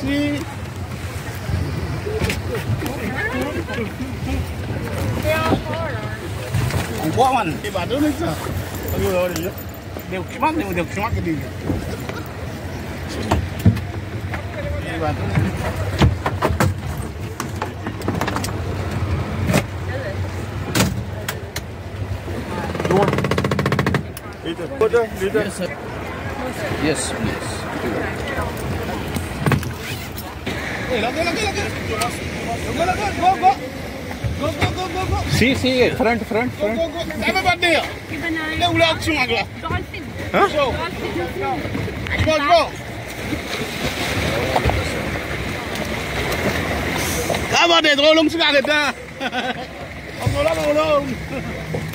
Merci. On boit, man. Il va donner ça. Des documents que dit. Il va donner. Yes, please. See, front. Go. Have a bad day. Dolphin. Huh? Go. Come on, drôle, on se garde.